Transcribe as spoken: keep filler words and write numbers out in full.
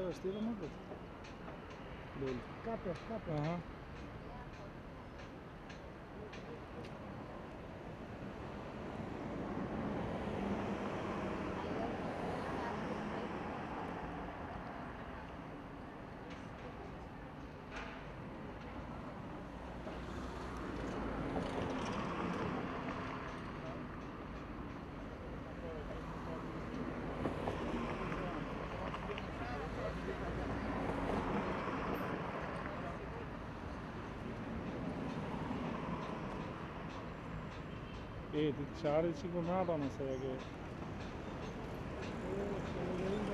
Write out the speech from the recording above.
questo vestito molto bello. Capo, capo. Uh-huh. E ti c'ha riciclato, ma sai che